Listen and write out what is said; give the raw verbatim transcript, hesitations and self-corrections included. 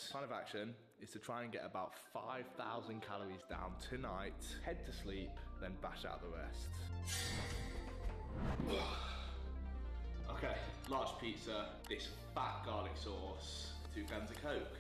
Plan of action is to try and get about five thousand calories down tonight, head to sleep, then bash out the rest. Okay, large pizza, this fat garlic sauce, two cans of Coke.